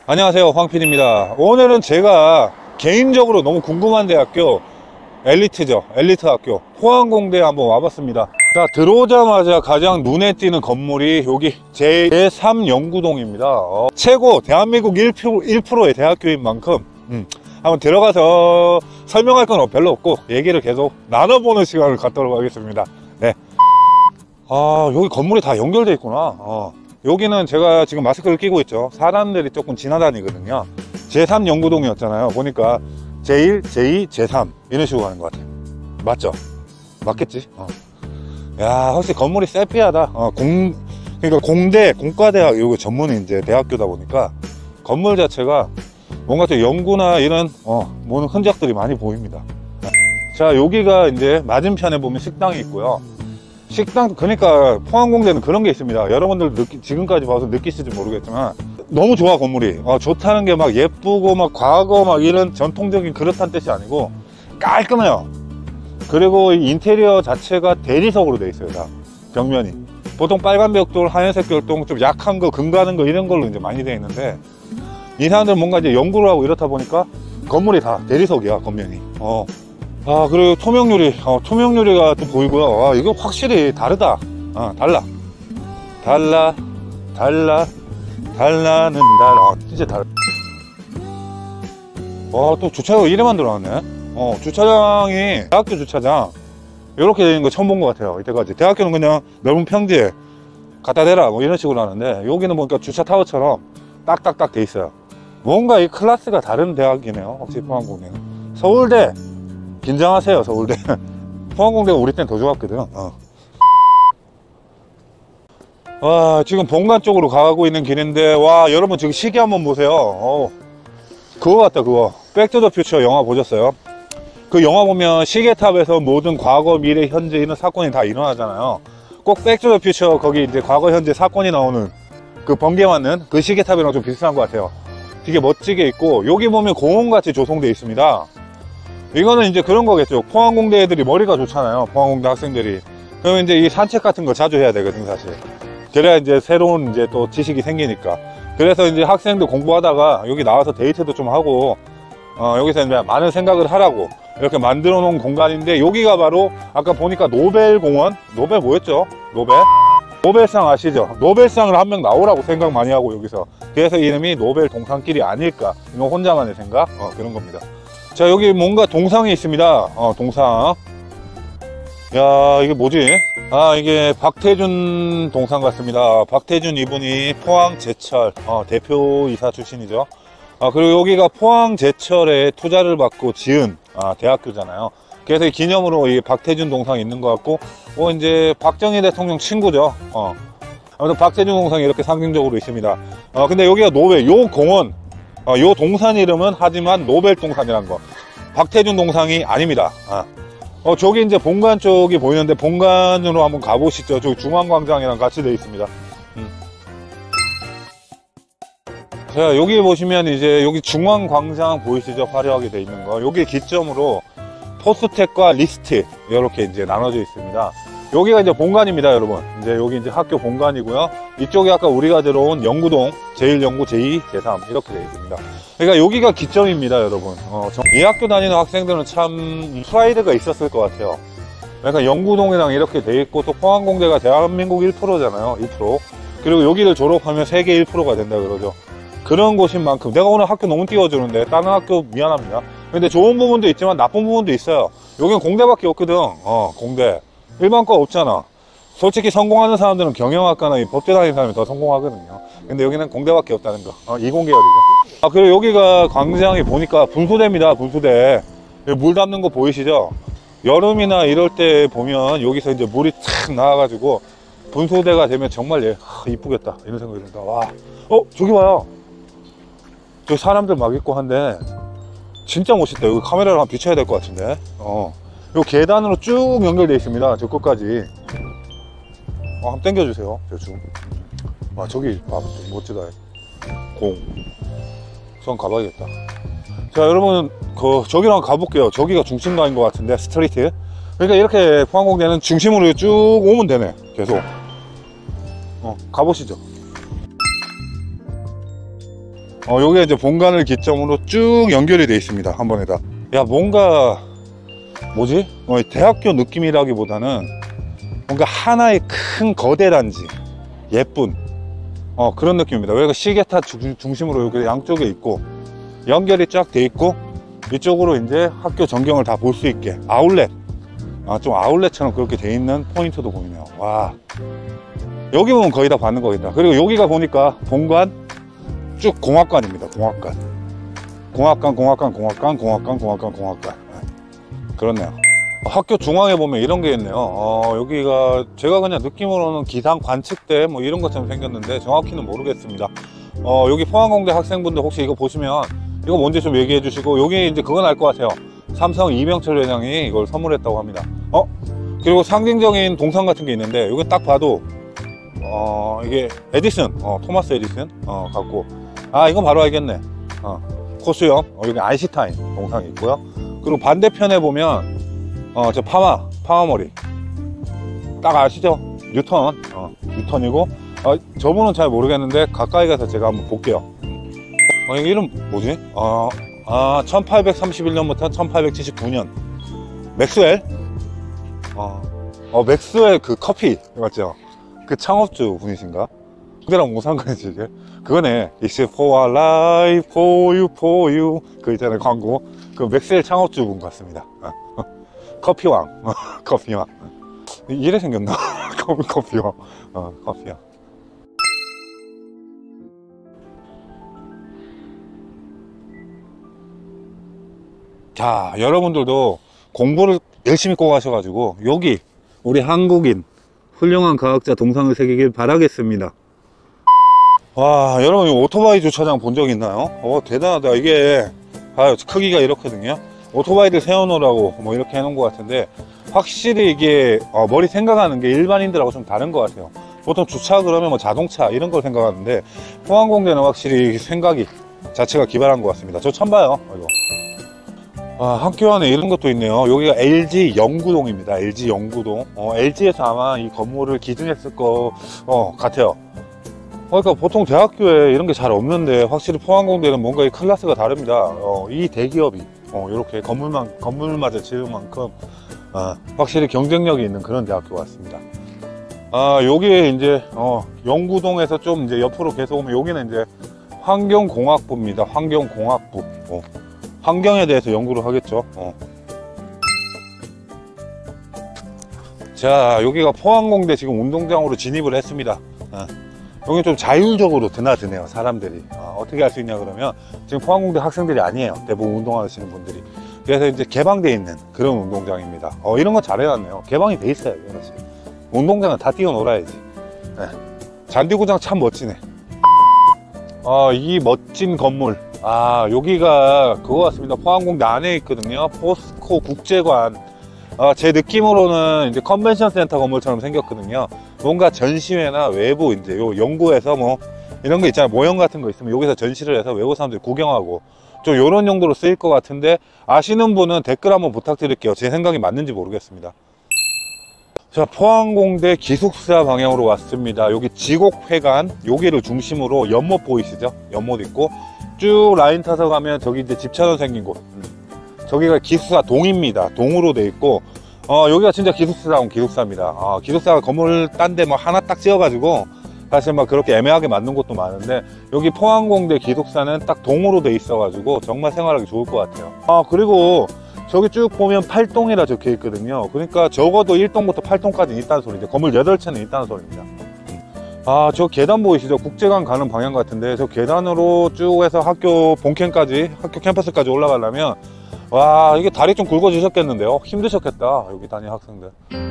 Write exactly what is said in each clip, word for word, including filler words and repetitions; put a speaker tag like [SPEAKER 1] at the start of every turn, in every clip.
[SPEAKER 1] 안녕하세요, 황피디입니다. 오늘은 제가 개인적으로 너무 궁금한 대학교, 엘리트죠, 엘리트 학교 포항공대에 한번 와봤습니다. 자, 들어오자마자 가장 눈에 띄는 건물이 여기 제삼 연구동입니다. 어, 최고 대한민국 일 퍼센트의 대학교인 만큼 음, 한번 들어가서 설명할 건 별로 없고 얘기를 계속 나눠보는 시간을 갖도록 하겠습니다. 네. 아, 여기 건물이 다 연결되어 있구나. 어. 여기는 제가 지금 마스크를 끼고 있죠. 사람들이 조금 지나다니거든요. 제삼 연구동이었잖아요. 보니까 제일, 제이, 제삼 이런 식으로 가는 것 같아요. 맞죠? 맞겠지? 어. 야, 확실히 건물이 세피하다. 어, 공, 그러니까 공대, 공과대학 요거 전문의 이제 대학교다 보니까 건물 자체가 뭔가 좀 연구나 이런 어, 뭐 흔적들이 많이 보입니다. 자, 여기가 이제 맞은편에 보면 식당이 있고요. 식당, 그러니까 포항공대는 그런 게 있습니다. 여러분들 느끼, 지금까지 봐서 느끼실지 모르겠지만 너무 좋아. 건물이 어, 좋다는 게 막 예쁘고 막 과거 막 이런 전통적인 그렇다는 뜻이 아니고 깔끔해요. 그리고 이 인테리어 자체가 대리석으로 돼 있어요. 다 벽면이 보통 빨간 벽돌, 하얀색 벽돌 좀 약한 거, 금 가는 거 이런 걸로 이제 많이 돼 있는데 이 사람들은 뭔가 이제 연구를 하고 이렇다 보니까 건물이 다 대리석이야. 겉면이. 어. 아, 그리고 토명 유리, 어, 토명 유리가 또 보이고요. 아, 이거 확실히 다르다. 어, 달라, 달라, 달라, 달라는 달라. 아, 진짜 달라. 와, 또 주차장 이래 만들어놨네. 어, 주차장이 대학교 주차장 이렇게 되는 거 처음 본 것 같아요. 이때까지 대학교는 그냥 넓은 평지에 갖다 대라 뭐 이런 식으로 하는데 여기는 보니까 주차 타워처럼 딱딱딱 돼 있어요. 뭔가 이 클래스가 다른 대학이네요. 확실히 포항공대는. 서울대 긴장하세요. 서울대. 포항공대가 우리 때는 더 좋았거든. 어. 와, 지금 본관 쪽으로 가고 있는 길인데 와, 여러분 지금 시계 한번 보세요. 어. 그거 같다. 그거 백투더퓨처 영화 보셨어요? 그 영화 보면 시계탑에서 모든 과거, 미래, 현재 이런 사건이 다 일어나잖아요. 꼭 백투더퓨처 거기 이제 과거, 현재 사건이 나오는 그 번개 맞는 그 시계탑이랑 좀 비슷한 것 같아요. 되게 멋지게 있고 여기 보면 공원같이 조성되어 있습니다. 이거는 이제 그런 거겠죠. 포항공대 애들이 머리가 좋잖아요. 포항공대 학생들이. 그러면 이제 이 산책 같은 거 자주 해야 되거든, 사실. 그래야 이제 새로운 이제 또 지식이 생기니까. 그래서 이제 학생들 공부하다가 여기 나와서 데이트도 좀 하고, 어, 여기서 이제 많은 생각을 하라고 이렇게 만들어 놓은 공간인데 여기가 바로 아까 보니까 노벨공원? 노벨 뭐였죠? 노벨? 노벨상 아시죠? 노벨상을 한 명 나오라고 생각 많이 하고 여기서. 그래서 이름이 노벨 동상길이 아닐까. 이건 혼자만의 생각? 어, 그런 겁니다. 자, 여기 뭔가 동상이 있습니다. 어, 동상. 야, 이게 뭐지? 아, 이게 박태준 동상 같습니다. 박태준 이분이 포항제철 어, 대표이사 출신이죠. 아, 그리고 여기가 포항제철에 투자를 받고 지은 아, 대학교잖아요. 그래서 이 기념으로 이 박태준 동상이 있는 것 같고, 뭐 이제 박정희 대통령 친구죠. 어. 아무튼 박태준 동상이 이렇게 상징적으로 있습니다. 어, 근데 여기가 노벨, 요 공원, 어, 요 동산 이름은 하지만 노벨 동산이라는 거. 박태준 동상이 아닙니다. 어. 어, 저기 이제 본관 쪽이 보이는데 본관으로 한번 가보시죠. 저기 중앙광장이랑 같이 되어 있습니다. 음. 자, 여기 보시면 이제 여기 중앙광장 보이시죠? 화려하게 되어 있는 거. 여기 기점으로 포스텍과 리스트 이렇게 이제 나눠져 있습니다. 여기가 이제 본관입니다, 여러분. 이제 여기 이제 학교 본관이고요. 이쪽이 아까 우리가 들어온 연구동, 제일 연구, 제이, 제삼 이렇게 되어 있습니다. 그러니까 여기가 기점입니다, 여러분. 어, 이 학교 다니는 학생들은 참 프라이드가 있었을 것 같아요. 그러니까 연구동이랑 이렇게 돼 있고 또 포항공대가 대한민국 일 퍼센트잖아요, 일 퍼센트. 그리고 여기를 졸업하면 세계 일 퍼센트가 된다 그러죠. 그런 곳인 만큼 내가 오늘 학교 너무 띄워주는데 다른 학교 미안합니다. 근데 좋은 부분도 있지만 나쁜 부분도 있어요. 여기는 공대밖에 없거든. 어, 공대. 일반과 없잖아. 솔직히 성공하는 사람들은 경영학과나 이 법대 다니는 사람이 더 성공하거든요. 근데 여기는 공대밖에 없다는 거. 어, 이공계열이죠. 아, 그리고 여기가 광장이 보니까 분수대입니다. 분수대. 물 담는 거 보이시죠? 여름이나 이럴 때 보면 여기서 이제 물이 탁 나와가지고 분수대가 되면 정말 예, 하, 이쁘겠다 이런 생각이 듭니다. 와, 어, 저기 봐요. 저기 사람들 막 있고 한데 진짜 멋있다. 여기 카메라를 한번 비춰야 될 것 같은데. 어. 요 계단으로 쭉 연결되어 있습니다. 저 끝까지. 어, 한번 당겨주세요. 저 쭉. 아, 저기 봐, 멋지다. 공. 전 가봐야겠다. 자, 여러분, 그 저기랑 가볼게요. 저기가 중심가인 것 같은데, 스트리트. 그러니까 이렇게 포항공대는 중심으로 쭉 오면 되네. 계속. 어, 가보시죠. 어, 요게 이제 본관을 기점으로 쭉 연결이 되어 있습니다. 한 번에다. 야, 뭔가 뭐지? 어, 대학교 느낌이라기보다는 뭔가 하나의 큰 거대 단지, 예쁜 어, 그런 느낌입니다. 여기가 시계타 중, 중심으로 여기 양쪽에 있고 연결이 쫙 돼 있고 이쪽으로 이제 학교 전경을 다 볼 수 있게 아울렛, 아, 좀 아울렛처럼 그렇게 돼 있는 포인트도 보이네요. 와, 여기 보면 거의 다 받는 거겠다. 그리고 여기가 보니까 본관 쭉 공학관입니다. 공학관, 공학관, 공학관, 공학관, 공학관, 공학관, 공학관. 그렇네요. 학교 중앙에 보면 이런 게 있네요. 어, 여기가 제가 그냥 느낌으로는 기상 관측대 뭐 이런 것처럼 생겼는데 정확히는 모르겠습니다. 어, 여기 포항공대 학생분들 혹시 이거 보시면 이거 뭔지 좀 얘기해 주시고, 여기 이제 그건 알 것 같아요. 삼성 이명철 회장이 이걸 선물했다고 합니다. 어? 그리고 상징적인 동상 같은 게 있는데 여기 딱 봐도 어, 이게 에디슨, 어, 토마스 에디슨 어, 같고, 아, 이건 바로 알겠네. 어, 코수염, 어, 여기 아인슈타인 동상이 있고요. 그리고 반대편에 보면 어, 저 파마, 파마머리 딱 아시죠? 뉴턴, 어, 뉴턴이고, 어, 저분은 잘 모르겠는데 가까이 가서 제가 한번 볼게요. 어, 이거 이름 뭐지? 어, 아, 천팔백삼십일 년부터 천팔백칠십구 년 맥스웰, 어, 어, 맥스웰 그 커피 맞죠? 그 창업주 분이신가? 그대랑 뭐 상관이지 이게? 그거네. It's for life, for you, for you. 그 있잖아요, 광고. 그 맥스웰 창업주 분 같습니다. 커피왕. 커피왕. 이래 생겼나? 커피왕. 어, 커피왕. 자, 여러분들도 공부를 열심히 꼭 하셔가지고 여기 우리 한국인 훌륭한 과학자 동상을 새기길 바라겠습니다. 와, 여러분, 이 오토바이 주차장 본 적 있나요? 어, 대단하다. 이게 아, 크기가 이렇거든요. 오토바이들 세워놓으라고 뭐 이렇게 해놓은 것 같은데, 확실히 이게 어, 머리 생각하는 게 일반인들하고 좀 다른 것 같아요. 보통 주차 그러면 뭐 자동차 이런 걸 생각하는데 포항공대는 확실히 생각이 자체가 기발한 것 같습니다. 저 처음 봐요. 이거. 아, 학교 안에 이런 것도 있네요. 여기가 엘지 영구동입니다. 엘지 영구동. 어, 엘지에서 아마 이 건물을 기증했을 것 어, 같아요. 그러니까 보통 대학교에 이런 게 잘 없는데 확실히 포항공대는 뭔가 이 클래스가 다릅니다. 어, 이 대기업이 어, 이렇게 건물만, 건물마저 지을 만큼 어, 확실히 경쟁력이 있는 그런 대학교 같습니다. 아, 여기에 이제 어, 영구동에서 좀 이제 옆으로 계속 오면 여기는 이제 환경공학부입니다. 환경공학부. 어, 환경에 대해서 연구를 하겠죠. 어. 자, 여기가 포항공대 지금 운동장으로 진입을 했습니다. 어. 여기 좀 자율적으로 드나드네요, 사람들이. 어, 어떻게 할 수 있냐 그러면 지금 포항공대 학생들이 아니에요, 대부분 운동하시는 분들이. 그래서 이제 개방되어 있는 그런 운동장입니다. 어, 이런 거 잘 해놨네요. 개방이 돼 있어요. 그렇지. 운동장은 다 뛰어놀아야지. 네. 잔디구장 참 멋지네. 어, 이 멋진 건물, 아, 여기가 그거 같습니다. 포항공대 안에 있거든요. 포스코 국제관. 어, 제 느낌으로는 이제 컨벤션 센터 건물처럼 생겼거든요. 뭔가 전시회나 외부 이제 요 연구에서 뭐 이런 거 있잖아요. 모형 같은 거 있으면 여기서 전시를 해서 외부 사람들이 구경하고 좀 요런 용도로 쓰일 것 같은데, 아시는 분은 댓글 한번 부탁드릴게요. 제 생각이 맞는지 모르겠습니다. 자, 포항공대 기숙사 방향으로 왔습니다. 여기 지곡회관, 여기를 중심으로 연못 보이시죠? 연못 있고 쭉 라인 타서 가면 저기 이제 집차선 생긴 곳, 저기가 기숙사 동입니다. 동으로 돼 있고, 어, 여기가 진짜 기숙사다운 기숙사입니다. 어, 기숙사가 건물 딴 데 뭐 하나 딱 지어가지고 사실 막 그렇게 애매하게 만든 곳도 많은데, 여기 포항공대 기숙사는 딱 동으로 돼 있어가지고 정말 생활하기 좋을 것 같아요. 아, 그리고 저기 쭉 보면 팔 동이라 적혀 있거든요. 그러니까 적어도 일 동부터 팔 동까지 있다는 소리죠. 건물 여덟 채는 있다는 소리입니다. 아, 저 계단 보이시죠? 국제관 가는 방향 같은데 저 계단으로 쭉 해서 학교 본캠까지, 학교 캠퍼스까지 올라가려면, 와, 이게 다리 좀 굵어지셨겠는데요? 힘드셨겠다, 여기 다니는 학생들.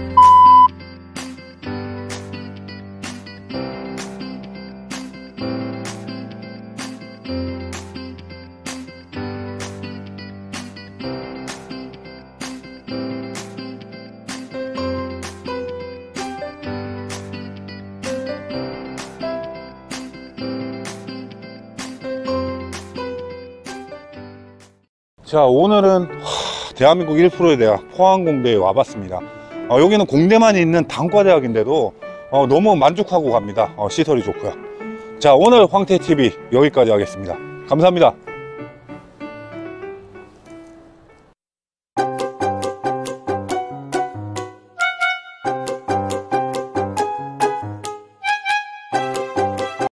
[SPEAKER 1] 자, 오늘은 하, 대한민국 일 퍼센트의 대학 포항공대에 와봤습니다. 어, 여기는 공대만 있는 단과대학인데도 어, 너무 만족하고 갑니다. 어, 시설이 좋고요. 자, 오늘 황태티비 여기까지 하겠습니다. 감사합니다.